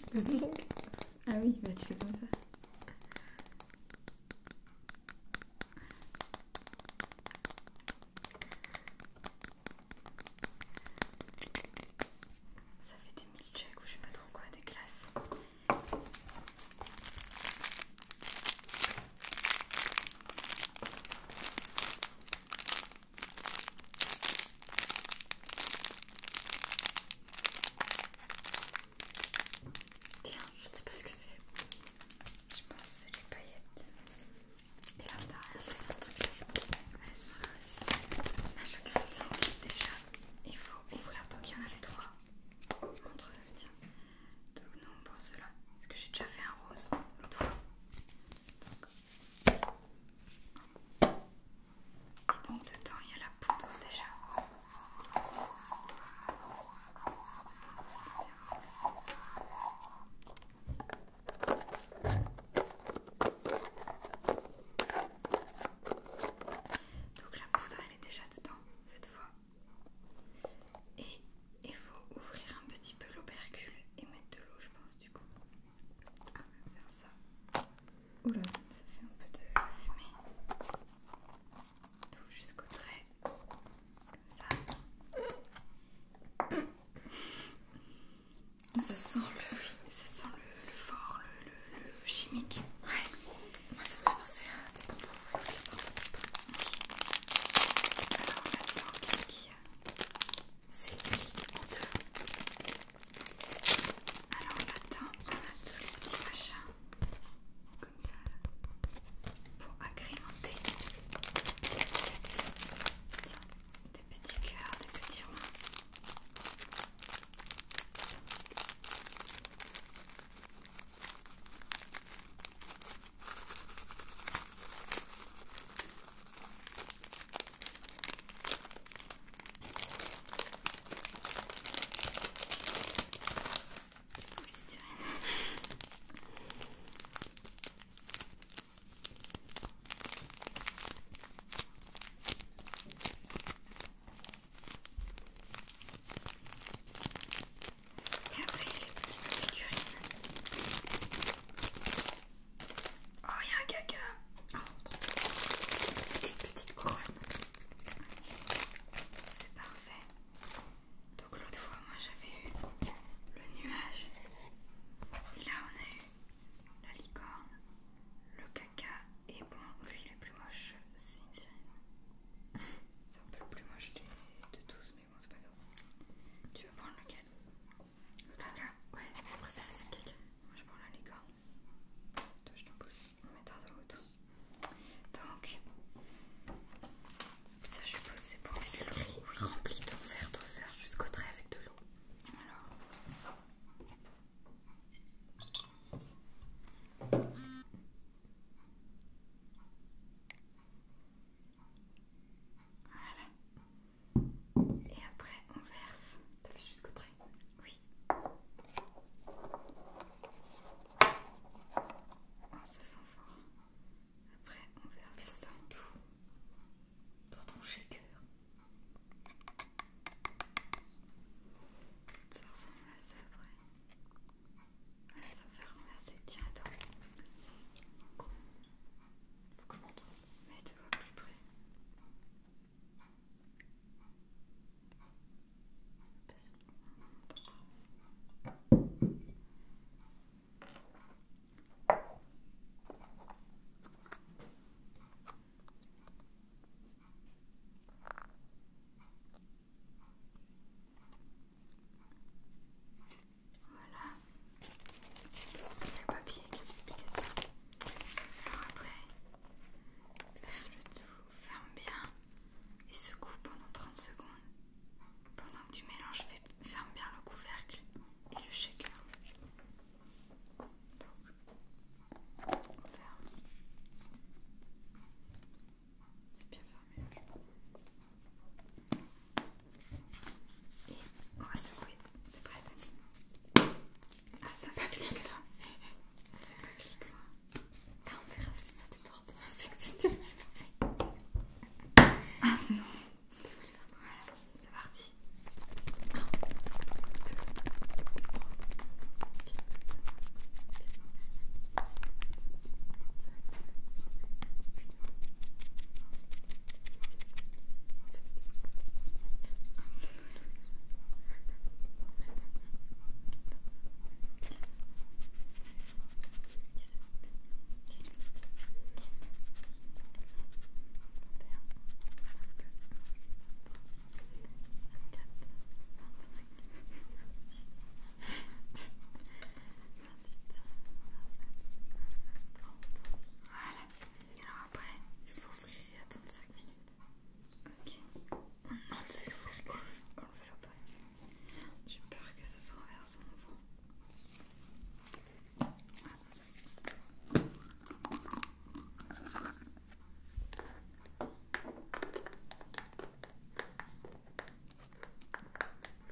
Ah oui, bah tu fais comme ça. Ça fait des milkshakes ou je sais pas trop quoi, des glaces. Tiens, je sais pas ce que c'est.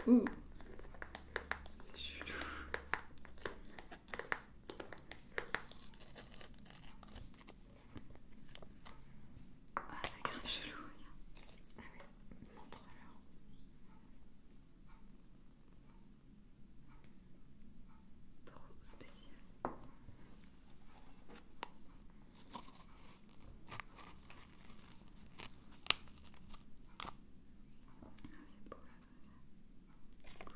Ouh. C'est chelou. Ah, c'est grave chelou, regarde. Ah ouais, montre-leur. Trop spécial. Ah, c'est beau là comme ça.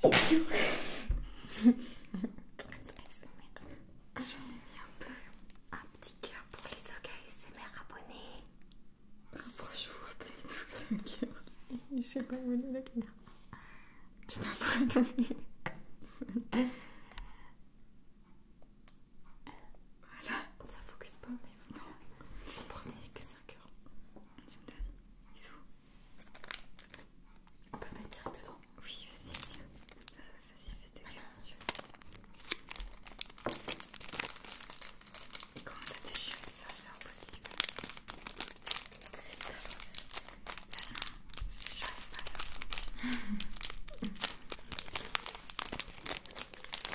J'en ai mis un peu. Un petit cœur pour les sogas ASMR abonnés. Pourquoi je vois pas du tout ce cœur? Je sais pas où est la caméra. Je m'en fous. Voilà. Ça focus pas, mais non. Vous prenez que 5 heures. Tu me donnes. Ils sont où? On peut le mettre direct dedans. Oui, vas-y, vas-y. Vas-y, fais tes cœurs si tu veux. Et comment t'as déchiré ça? C'est impossible. C'est tellement... J'arrive pas à faire ça.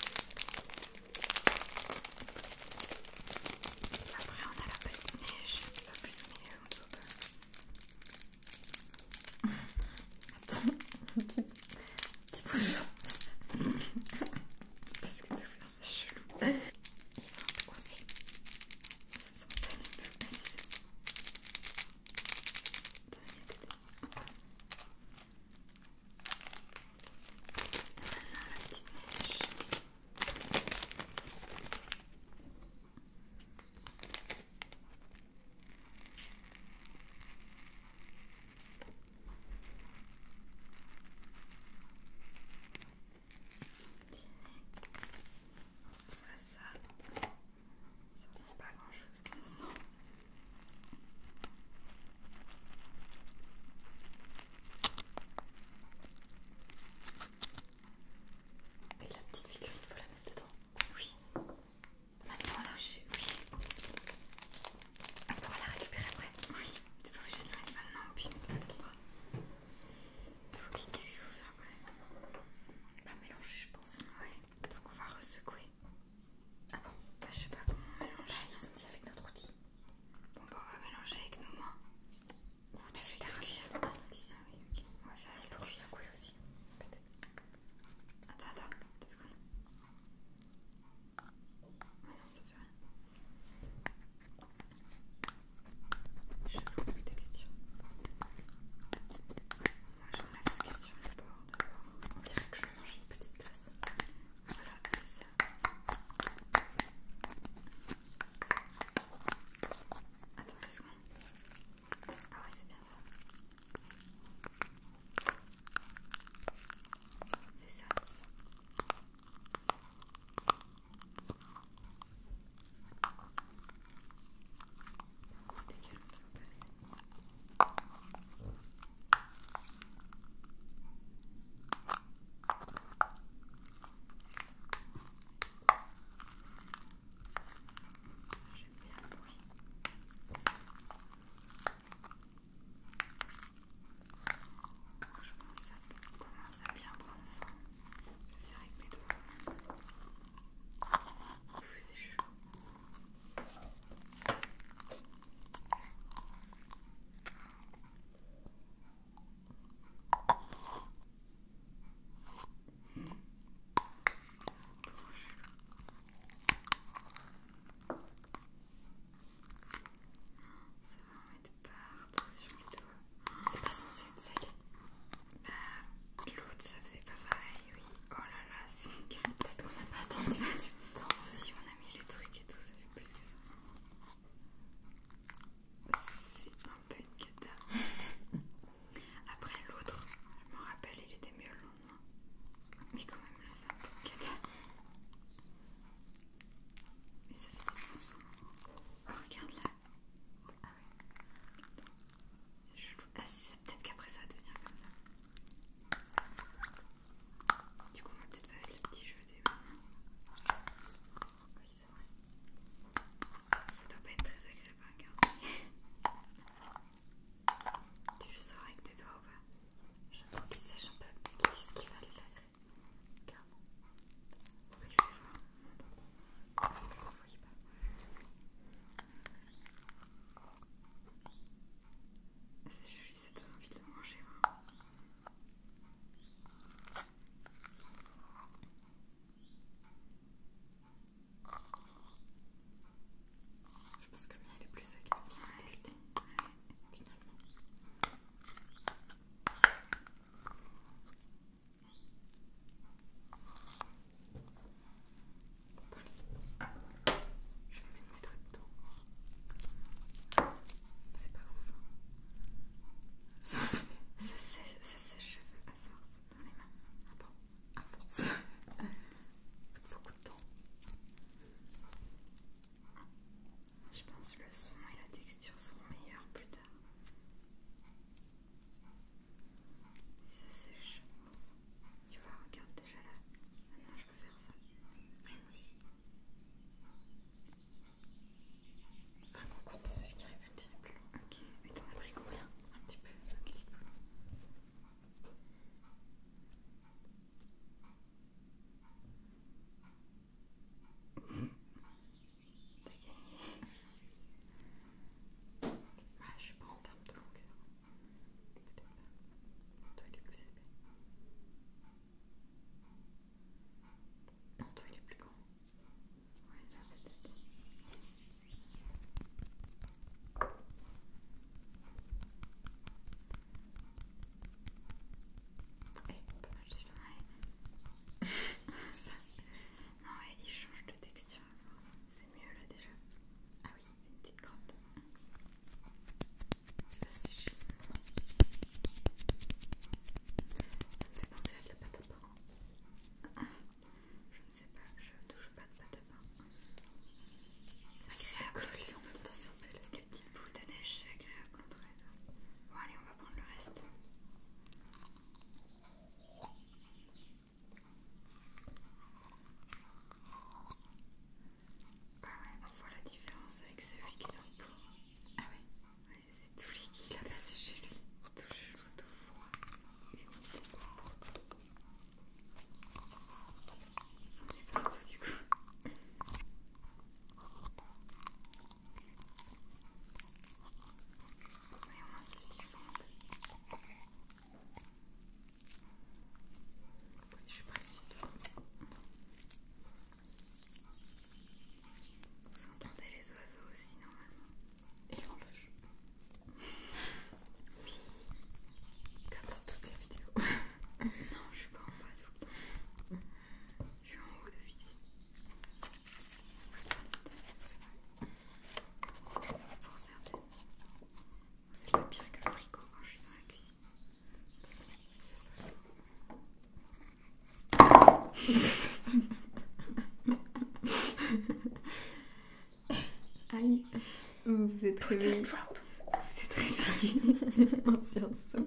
vous êtes réveillé. Vous êtes réveillé en sursaut.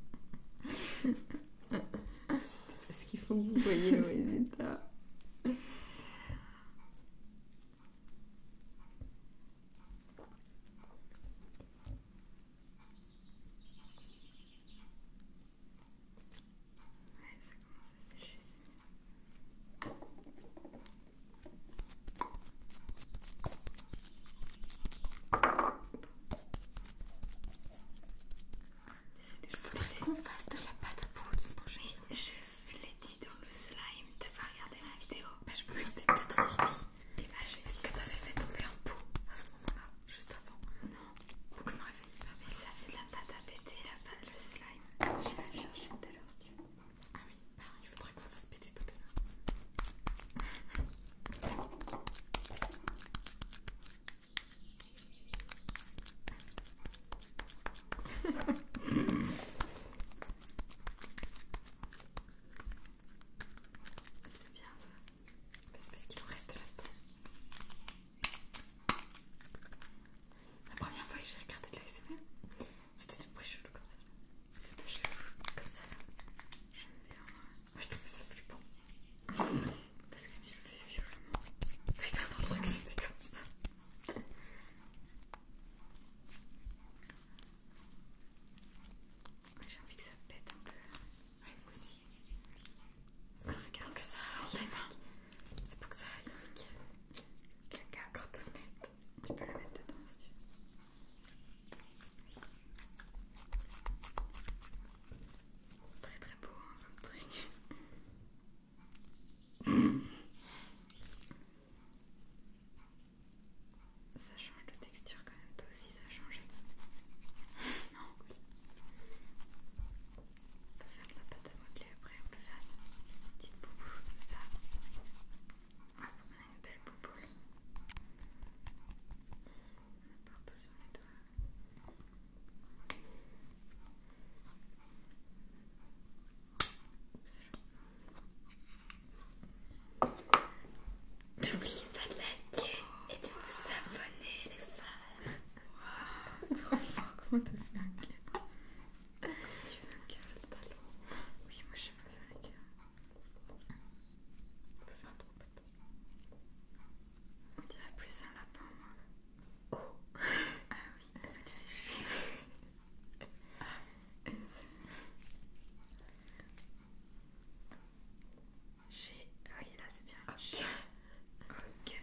C'était parce qu'il faut que vous voyez le résultat. Ouais, ça commence à sécher, c'est bien. Il faudrait qu'on fasse de la pâte à poudre une prochaine fois. Je l'ai dit dans le slime, t'as pas regardé ma vidéo? Bah je me disais peut-être endormi. Et bah j'ai dit que t'avais fait tomber un pot à ce moment-là, juste avant. Non. Faut que je me réveille hyper vite. Mais ça fait de la pâte à péter, le slime. J'irai le chercher tout à l'heure si tu veux. Ah oui, bah il faudrait qu'on fasse péter tout à l'heure. C'est bien ça. C'est parce qu'il en reste là-dedans. La première fois que j'ai regardé de l'ASMR, c'était des bruits chelous comme ça. C'est pas chelou comme ça là. J'aime bien. Moi je trouvais ça flippant. Parce que tu le fais violemment. Oui, pas dans le truc, c'était comme ça. J'ai envie que ça pète un peu. Ouais, moi aussi. C'est pour que ça aille avec. C'est pour que ça aille avec caca cordonnette. Tu peux la mettre dedans si tu veux. Très très beau hein, comme truc. Ça change de texture quand même, toi aussi ça a changé. Non, oui. On peut faire de la pâte à modeler après, on peut faire une petite bouboule comme ça. Hop, on a une belle bouboule. Partout sur les doigts. Oups. N'oubliez pas de liker et de vous abonner les fans. Waouh, trop fort, comment t'as fait un cœur? Comment tu fais un cœur? C'est le talent. Oui, moi je sais pas faire un cœur. On peut faire un trou peut-être. On dirait plus un lapin moi. Oh. Ah oui, en fait tu fais chier. Oui, là c'est bien. Ok. Ok.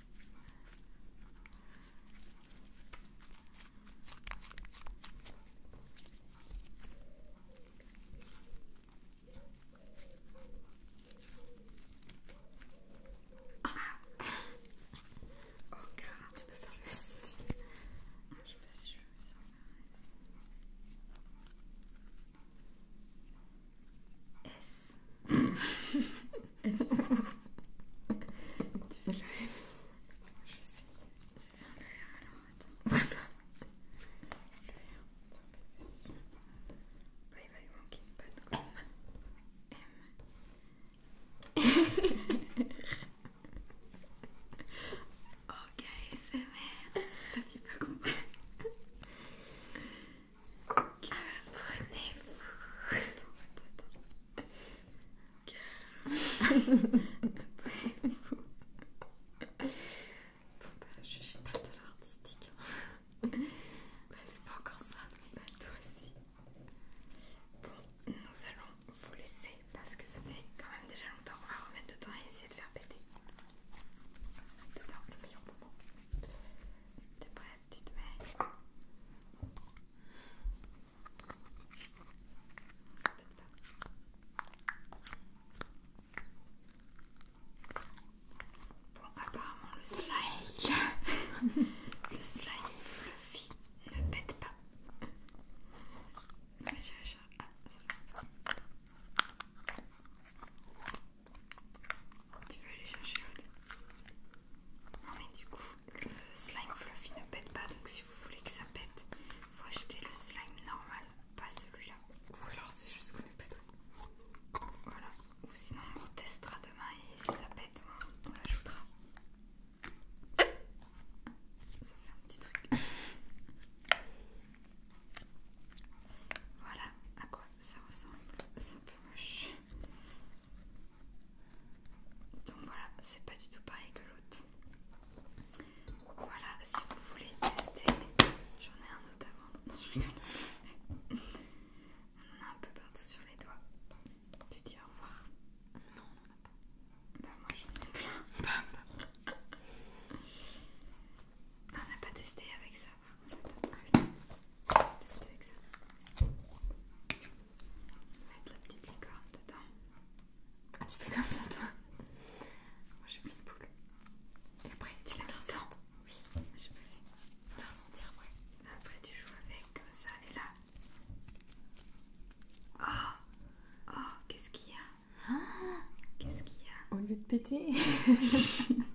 Ok, tu peux faire le S si tu veux. Je sais pas si je veux sur le S. S. Tu fais le R. Je sais. Je vais faire le R alors, attends. Le R, ça va pas être facile. Bah, il va lui manquer une patte quoi. Ok, c'est merde. Si vous aviez pas compris. Abonnez-vous. Attends. Abonnez-vous. Bon bah, je sais pas le talent artistique. Bah, c'est pas encore ça. Bah, toi aussi. Bon, nous allons vous laisser parce que ça fait quand même déjà longtemps. On va remettre dedans et essayer de faire péter. Dedans, le meilleur moment. T'es prête? Tu te mets. Ça pète pas. péter.